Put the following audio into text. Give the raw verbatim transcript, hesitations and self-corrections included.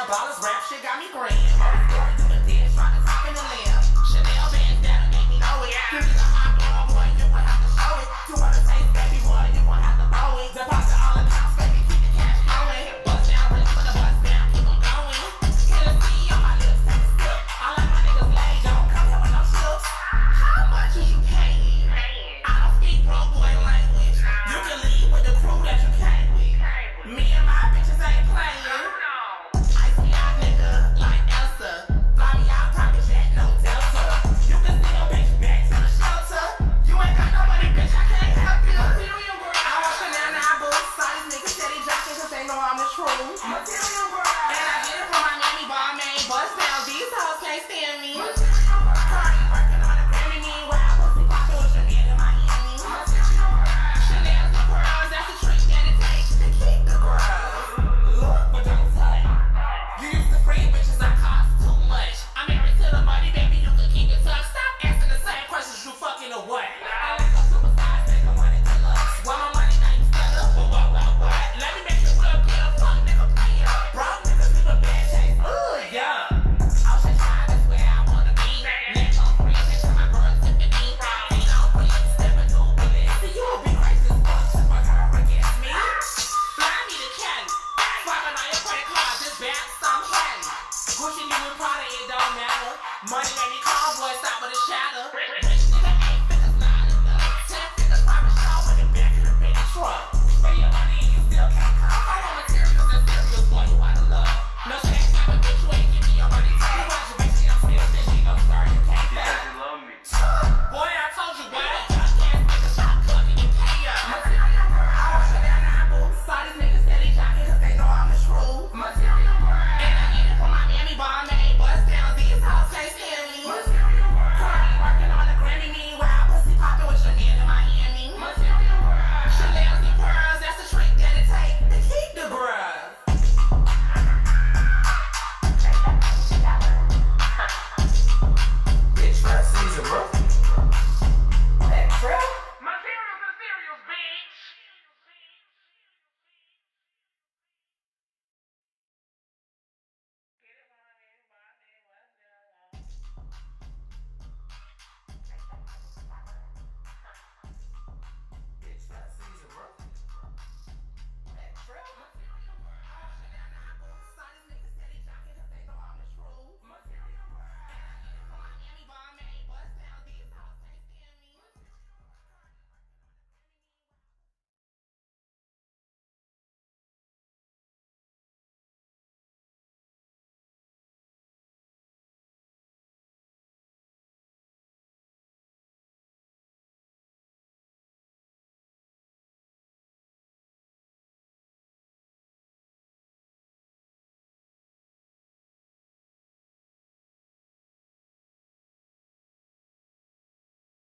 dollars rap shit got me grand. Do the dance, try to talk in the lamb. Chanel bands that'll make me know it. You need a hot girl, boy, you gon' have to show it. You wanna taste baby boy, you gon' have to blow it. Deposit all the pounds, baby, keep the cash flowing. Bust down, rich for the bust down, keep on going. Kill a C on my lips, take a sip. I like my niggas lay, don't come here with no slips. How much is you paying? I don't speak broke boy language. You can leave with the crew that you came with. Me and my bitches ain't playing. Icy out nigga like Elsa. Fly me out, private jet, no Delta. You can see your bitch back to the shelter. You ain't got nobody, bitch, I can't help you. I want Chanel now boots. Saw these niggas steady jockin' cause they know I'm the truth. Material girl. And I get it from my mammy, balmain. Bust down, these hoes can't stand me. Party working on a grammy, meanwhile pussy poppin' with your man in Miami. Chanel's the pearls, that's the trick that it takes to keep the girls. Look, but don't touch. You used to free bitches, I cost too much. I'm married to the money, baby, you can keep it tucked. Stop asking the same questions, you fucking or what? I like a superstar, make a money deluxe. Want my money, now you stand up for what, what, what? Let me make you feel good, fuck nigga, pay up. Broke niggas leave a bad taste, ooh, yeah. Ocean Drive is where I wanna be. Neck on free, bitch, my girl tipping me. Ain't on free, stepping through with it. See, you will be racist, fuck, but her against me. Fly me to Cali. Swiping on your credit card, just back some Cali. Gucci, Louis, Prada, it don't matter. Money made me call, boy, stop with a shadow.